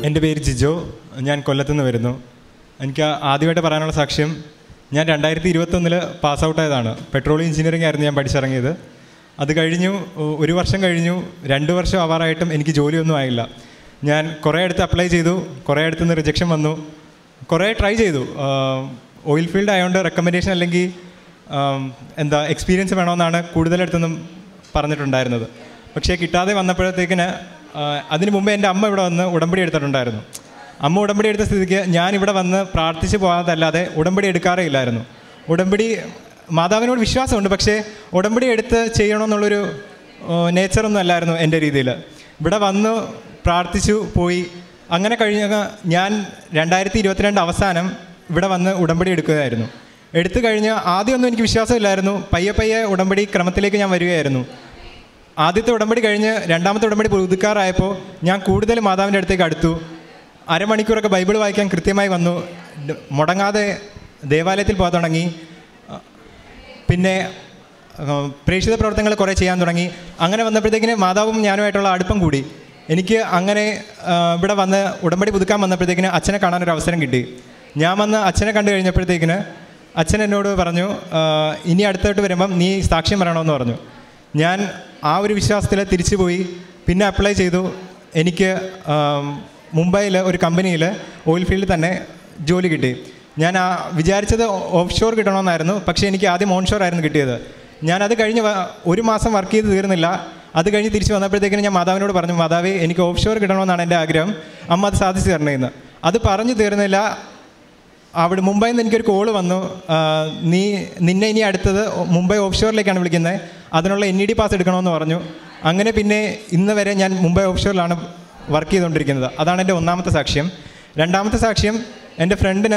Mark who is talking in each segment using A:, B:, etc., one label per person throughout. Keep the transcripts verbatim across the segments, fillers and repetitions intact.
A: എൻ്റെ പേര് ജിജോ, ഞാൻ കൊല്ലത്തുനിന്ന് വരുന്നു. എനിക്ക് ആദ്യമായിട്ട് പറയാനുള്ള സാക്ഷ്യം, ഞാൻ രണ്ടായിരത്തി ഇരുപത്തൊന്നിൽ പാസ് ഔട്ടായതാണ്. പെട്രോളിയം എഞ്ചിനീയറിംഗ് ആയിരുന്നു ഞാൻ പഠിച്ചിറങ്ങിയത്. അത് കഴിഞ്ഞു, ഒരു വർഷം കഴിഞ്ഞു, രണ്ട് വർഷം ആവാറായിട്ടും എനിക്ക് ജോലിയൊന്നും ആയില്ല. ഞാൻ കുറേ അടുത്ത് അപ്ലൈ ചെയ്തു, കുറേ അടുത്ത് നിന്ന് റിജക്ഷൻ വന്നു, കുറേ ട്രൈ ചെയ്തു. ഓയിൽ ഫീൽഡ് ആയതുകൊണ്ട് റെക്കമെൻഡേഷൻ അല്ലെങ്കിൽ എന്താ എക്സ്പീരിയൻസ് വേണമെന്നാണ് കൂടുതലടുത്തൊന്നും പറഞ്ഞിട്ടുണ്ടായിരുന്നത്. പക്ഷേ കിട്ടാതെ വന്നപ്പോഴത്തേക്കിന് അതിന് മുമ്പ് എൻ്റെ അമ്മ ഇവിടെ വന്ന് ഉടമ്പടി എടുത്തിട്ടുണ്ടായിരുന്നു. അമ്മ ഉടമ്പടി എടുത്ത സ്ഥിതിക്ക് ഞാനിവിടെ വന്ന് പ്രാർത്ഥിച്ച് പോകാതല്ലാതെ ഉടമ്പടി എടുക്കാറേ ഇല്ലായിരുന്നു. ഉടമ്പടി മാതാവിനോട് വിശ്വാസമുണ്ട്, പക്ഷേ ഉടമ്പടി എടുത്ത് ചെയ്യണമെന്നുള്ളൊരു നേച്ചറൊന്നും അല്ലായിരുന്നു എൻ്റെ രീതിയിൽ. ഇവിടെ വന്ന് പ്രാർത്ഥിച്ചു പോയി. അങ്ങനെ കഴിഞ്ഞ ഞാൻ രണ്ടായിരത്തി ഇരുപത്തിരണ്ട് അവസാനം ഇവിടെ വന്ന് ഉടമ്പടി എടുക്കുകയായിരുന്നു. എടുത്തു കഴിഞ്ഞ് ആദ്യമൊന്നും എനിക്ക് വിശ്വാസമില്ലായിരുന്നു. പയ്യെ പയ്യെ ഉടമ്പടി ക്രമത്തിലേക്ക് ഞാൻ വരികയായിരുന്നു. ആദ്യത്തെ ഉടമ്പടി കഴിഞ്ഞ് രണ്ടാമത്തെ ഉടമ്പടി പുതുക്കാറായപ്പോൾ ഞാൻ കൂടുതൽ മാതാവിൻ്റെ അടുത്തേക്ക് അടുത്തു. അരമണിക്കൂറൊക്കെ ബൈബിൾ വായിക്കാൻ കൃത്യമായി വന്നു. മുടങ്ങാതെ ദേവാലയത്തിൽ പോകാൻ തുടങ്ങി. പിന്നെ പ്രേക്ഷിത പ്രവർത്തനങ്ങൾ കുറേ ചെയ്യാൻ തുടങ്ങി. അങ്ങനെ വന്നപ്പോഴത്തേക്കിന് മാതാവും ഞാനുമായിട്ടുള്ള അടുപ്പം കൂടി. എനിക്ക് അങ്ങനെ ഇവിടെ വന്ന് ഉടമ്പടി പുതുക്കാൻ വന്നപ്പോഴത്തേക്കിന് അച്ഛനെ കാണാനൊരു അവസരം കിട്ടി. ഞാൻ വന്ന് അച്ഛനെ കണ്ടു കഴിഞ്ഞപ്പോഴത്തേക്കിന് അച്ഛൻ എന്നോട് പറഞ്ഞു, ഇനി അടുത്തോട്ട് വരുമ്പം നീ സാക്ഷ്യം പറയണമെന്ന് പറഞ്ഞു. ഞാൻ ആ ഒരു വിശ്വാസത്തിൽ തിരിച്ചു പോയി. പിന്നെ അപ്ലൈ ചെയ്തു. എനിക്ക് മുംബൈയിൽ ഒരു കമ്പനിയിൽ ഓയിൽ ഫീൽഡിൽ തന്നെ ജോലി കിട്ടി. ഞാൻ ആ വിചാരിച്ചത് ഓഫ് ഷോർ കിട്ടണമെന്നായിരുന്നു, പക്ഷേ എനിക്ക് ആദ്യം ഓൺ ഷോർ ആയിരുന്നു കിട്ടിയത്. ഞാനത് കഴിഞ്ഞ് ഒരു മാസം വർക്ക് ചെയ്ത് തീർന്നില്ല. അത് കഴിഞ്ഞ് തിരിച്ച് വന്നപ്പോഴത്തേക്കിനും ഞാൻ മാതാവിനോട് പറഞ്ഞു, മാതാവേ എനിക്ക് ഓഫ് ഷോർ കിട്ടണമെന്നാണ് എൻ്റെ ആഗ്രഹം, അമ്മ അത് സാധിച്ചു തരണമെന്ന്. അത് പറഞ്ഞു തീർന്നില്ല. അവിടെ മുംബൈയിൽ നിന്ന് എനിക്കൊരു കോള് വന്നു, നീ നിന്നെ ഇനി അടുത്തത് മുംബൈ ഓഫ് ഷോറിലേക്കാണ് വിളിക്കുന്നത്, അതിനുള്ള എൻ ഇ ഡി പാസ് എടുക്കണമെന്ന് പറഞ്ഞു. അങ്ങനെ പിന്നെ ഇന്ന് വരെ ഞാൻ മുംബൈ ഓഫ് ഷോറിലാണ് വർക്ക് ചെയ്തുകൊണ്ടിരിക്കുന്നത്. അതാണ് എൻ്റെ ഒന്നാമത്തെ സാക്ഷ്യം. രണ്ടാമത്തെ സാക്ഷ്യം, എൻ്റെ ഫ്രണ്ടിന്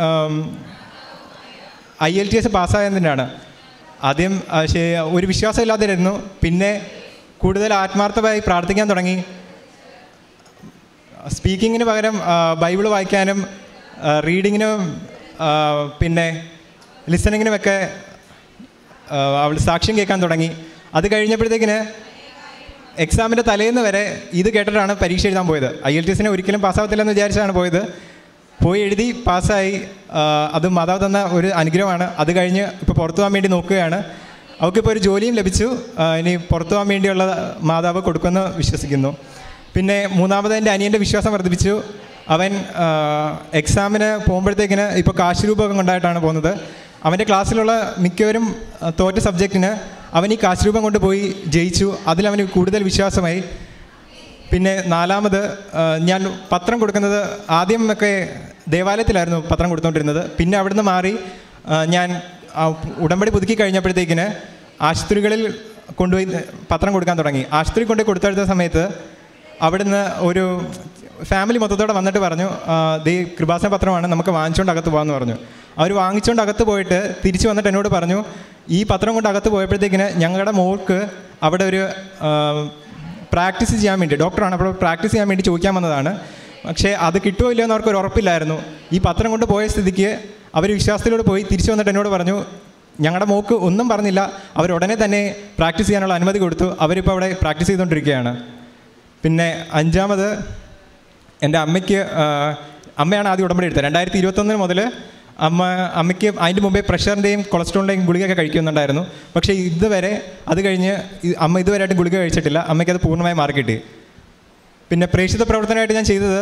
A: ഐ എൽ ടി എസ് പാസ്സായതിനാണ്. ആദ്യം ഒരു വിശ്വാസമില്ലാതിരുന്നു, പിന്നെ കൂടുതൽ ആത്മാർത്ഥമായി പ്രാർത്ഥിക്കാൻ തുടങ്ങി. സ്പീക്കിങ്ങിന് പകരം ബൈബിൾ വായിക്കാനും റീഡിങ്ങിനും പിന്നെ ലിസണിങ്ങിനുമൊക്കെ അവൾ സാക്ഷ്യം കേൾക്കാൻ തുടങ്ങി. അത് കഴിഞ്ഞപ്പോഴത്തേക്കിന് എക്സാമിൻ്റെ തലേന്ന് വരെ ഇത് കേട്ടിട്ടാണ് പരീക്ഷ എഴുതാൻ പോയത്. ഐ എൽ ടി എസിനെ ഒരിക്കലും പാസ്സാവത്തില്ലെന്ന് വിചാരിച്ചാണ് പോയത്. പോയി എഴുതി പാസ്സായി. അത് മാതാവ് തന്ന ഒരു അനുഗ്രഹമാണ്. അത് കഴിഞ്ഞ് ഇപ്പോൾ പുറത്തു പോകാൻ വേണ്ടി നോക്കുകയാണ്. അവൾക്കിപ്പോൾ ഒരു ജോലിയും ലഭിച്ചു. ഇനി പുറത്തു പോകാൻ വേണ്ടിയുള്ള മാതാവ് കൊടുക്കുമെന്ന് വിശ്വസിക്കുന്നു. പിന്നെ മൂന്നാമത് എൻ്റെ അനിയൻ്റെ വിശ്വാസം വർദ്ധിപ്പിച്ചു. അവൻ എക്സാമിന് പോകുമ്പോഴത്തേക്കിന് ഇപ്പോൾ കാശ് രൂപമൊക്കെ കൊണ്ടായിട്ടാണ് പോകുന്നത്. അവൻ്റെ ക്ലാസ്സിലുള്ള മിക്കവരും തോറ്റ സബ്ജക്റ്റിന് അവൻ ഈ കാശ് രൂപം കൊണ്ട് പോയി ജയിച്ചു. അതിലവന് കൂടുതൽ വിശ്വാസമായി. പിന്നെ നാലാമത്, ഞാൻ പത്രം കൊടുക്കുന്നത് ആദ്യം ഒക്കെ ദേവാലയത്തിലായിരുന്നു പത്രം കൊടുത്തുകൊണ്ടിരുന്നത്. പിന്നെ അവിടുന്ന് മാറി ഞാൻ ഉടമ്പടി പുതുക്കി കഴിഞ്ഞപ്പോഴത്തേക്കിന് ആശുപത്രികളിൽ കൊണ്ടുപോയി പത്രം കൊടുക്കാൻ തുടങ്ങി. ആശുപത്രി കൊണ്ടുപോയി കൊടുത്തെടുത്ത സമയത്ത് അവിടുന്ന് ഒരു ഫാമിലി മൊത്തത്തോടെ വന്നിട്ട് പറഞ്ഞു, ദേ കൃപാസന പത്രമാണ്, നമുക്ക് വാങ്ങിച്ചുകൊണ്ട് അകത്ത് പോകാമെന്ന് പറഞ്ഞു. അവർ വാങ്ങിച്ചുകൊണ്ട് അകത്ത് പോയിട്ട് തിരിച്ച് വന്നിട്ട് എന്നോട് പറഞ്ഞു, ഈ പത്രം കൊണ്ട് അകത്ത് പോയപ്പോഴത്തേക്കിന് ഞങ്ങളുടെ മോൾക്ക് അവിടെ ഒരു പ്രാക്ടീസ് ചെയ്യാൻ വേണ്ടി, ഡോക്ടറാണ്, അപ്പോൾ പ്രാക്ടീസ് ചെയ്യാൻ വേണ്ടി ചോദിക്കാൻ വന്നതാണ്. പക്ഷേ അത് കിട്ടുമോ ഇല്ലയോ എന്ന് അവർക്കൊരു ഉറപ്പില്ലായിരുന്നു. ഈ പത്രം കൊണ്ട് പോയ സ്ഥിതിക്ക് അവർ വിശ്വാസത്തിലൂടെ പോയി തിരിച്ചു വന്നിട്ട് എന്നോട് പറഞ്ഞു, ഞങ്ങളുടെ മോൾക്ക് ഒന്നും പറഞ്ഞില്ല, അവരുടനെ തന്നെ പ്രാക്ടീസ് ചെയ്യാനുള്ള അനുമതി കൊടുത്തു. അവരിപ്പോൾ അവിടെ പ്രാക്ടീസ് ചെയ്തുകൊണ്ടിരിക്കുകയാണ്. പിന്നെ അഞ്ചാമത്, എൻ്റെ അമ്മയ്ക്ക് അമ്മയാണ് ആദ്യം ഉടമ്പടി എടുത്തത്. രണ്ടായിരത്തി ഇരുപത്തൊന്നിന് മുതൽ അമ്മ അമ്മയ്ക്ക് അതിൻ്റെ മുമ്പേ പ്രഷറിൻ്റെയും കൊളസ്ട്രോളിൻ്റെയും ഗുളികയൊക്കെ കഴിക്കുന്നുണ്ടായിരുന്നു. പക്ഷേ ഇതുവരെ അത് കഴിഞ്ഞ് അമ്മ ഇതുവരെയായിട്ട് ഗുളിക കഴിച്ചിട്ടില്ല. അമ്മയ്ക്ക് അത് പൂർണ്ണമായി മാറി കിട്ടി. പിന്നെ പ്രേക്ഷിത പ്രവർത്തനമായിട്ട് ഞാൻ ചെയ്തത്,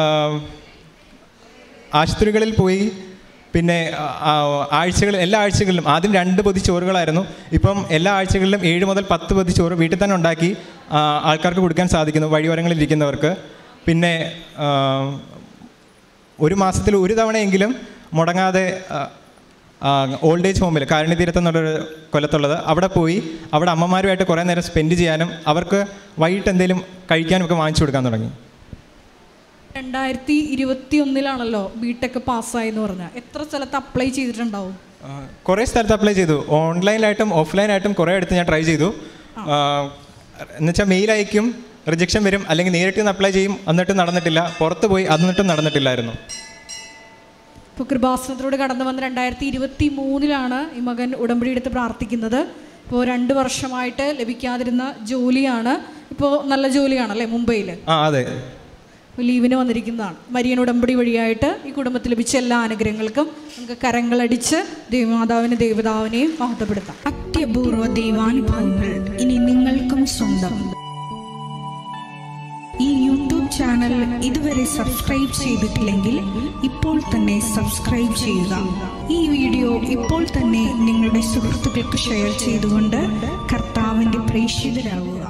A: ആശുപത്രികളിൽ പോയി പിന്നെ ആഴ്ചകൾ എല്ലാ ആഴ്ചകളിലും ആദ്യം രണ്ട് പൊതി ചോറുകളായിരുന്നു. ഇപ്പം എല്ലാ ആഴ്ചകളിലും ഏഴ് മുതൽ പത്ത് പൊതി ചോറ് വീട്ടിൽ തന്നെ ഉണ്ടാക്കി ആൾക്കാർക്ക് കൊടുക്കാൻ സാധിക്കുന്നു, വഴിയോരങ്ങളിൽ ഇരിക്കുന്നവർക്ക്. പിന്നെ ഒരു മാസത്തിൽ ഒരു തവണയെങ്കിലും മുടങ്ങാതെ ഓൾഡ് ഏജ് ഹോമിൽ, കാരുണ്യതീരത്ത് എന്നുള്ളൊരു കൊല്ലത്തുള്ളത്, അവിടെ പോയി അവിടെ അമ്മമാരുമായിട്ട് കുറേ നേരം സ്പെൻഡ് ചെയ്യാനും അവർക്ക് വൈകിട്ട് എന്തെങ്കിലും കഴിക്കാനും ഒക്കെ വാങ്ങിച്ചു കൊടുക്കാൻ തുടങ്ങി.
B: രണ്ടായിരത്തി ഇരുപത്തി ഒന്നിലാണല്ലോ ബി ടെക് പാസ്സായെന്ന് പറഞ്ഞാൽ, എത്ര സ്ഥലത്ത് അപ്ലൈ ചെയ്തിട്ടുണ്ടാവും?
A: കുറേ സ്ഥലത്ത് അപ്ലൈ ചെയ്തു. ഓൺലൈനായിട്ടും ഓഫ്ലൈനായിട്ടും കുറേ അടുത്ത് ഞാൻ ട്രൈ ചെയ്തു. എന്നുവെച്ചാൽ മെയിൽ അയക്കും, റിജക്ഷൻ വരും, അല്ലെങ്കിൽ നേരിട്ട് നിന്ന് അപ്ലൈ ചെയ്യും, എന്നിട്ടും നടന്നിട്ടില്ല. പുറത്ത് പോയി എന്നിട്ടും നടന്നിട്ടില്ലായിരുന്നു.
B: ഇപ്പോൾ കൃപാസനത്തിലൂടെ കടന്നു വന്ന രണ്ടായിരത്തി ഇരുപത്തി മൂന്നിലാണ് ഈ മകൻ ഉടമ്പടി എടുത്ത് പ്രാർത്ഥിക്കുന്നത്. ഇപ്പോൾ രണ്ട് വർഷമായിട്ട് ലഭിക്കാതിരുന്ന ജോലിയാണ് ഇപ്പോൾ നല്ല ജോലിയാണല്ലേ മുംബൈയിൽ?
A: ആ അതെ.
B: ലീവിന് വന്നിരിക്കുന്നതാണ്. മരിയൻ ഉടമ്പടി വഴിയായിട്ട് ഈ കുടുംബത്തിൽ ലഭിച്ച എല്ലാ അനുഗ്രഹങ്ങൾക്കും നമുക്ക് കരങ്ങളടിച്ച് ദൈവമാതാവിനെ ദൈവതാവിനെയും മഹത്വപ്പെടുത്താം.
C: അത്യപൂർവ ദൈവാനുഭവങ്ങൾ ഇനി നിങ്ങൾക്കും സ്വന്തം. ഈ യൂട്യൂബ് ചാനൽ ഇതുവരെ സബ്സ്ക്രൈബ് ചെയ്തിട്ടില്ലെങ്കിൽ ഇപ്പോൾ തന്നെ സബ്സ്ക്രൈബ് ചെയ്യുക. ഈ വീഡിയോ ഇപ്പോൾ തന്നെ നിങ്ങളുടെ സുഹൃത്തുക്കൾക്ക് ഷെയർ ചെയ്തുകൊണ്ട് കർത്താവിൻ്റെ പ്രേക്ഷിതരാകുക.